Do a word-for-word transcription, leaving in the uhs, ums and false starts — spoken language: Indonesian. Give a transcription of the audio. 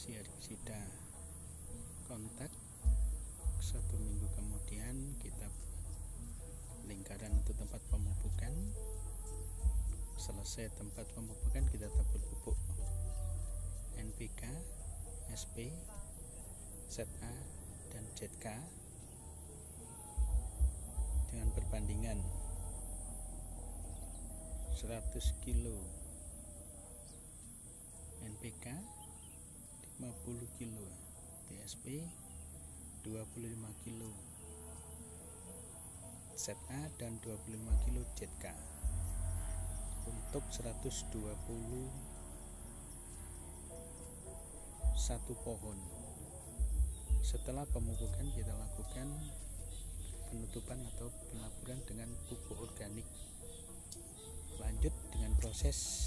herbisida kontak. Satu minggu kemudian kita lingkaran untuk tempat pemupukan. Selesai tempat pemupukan, kita tabur pupuk N P K, S P, Z A, dan Z K dengan perbandingan seratus kilo N P K, lima puluh kilo T S P, dua puluh lima kilo Z A, dan dua puluh lima kilo Z K untuk seratus dua puluh satu pohon. Setelah pemupukan, kita lakukan penutupan atau pelaburan dengan pupuk organik. Lanjut dengan proses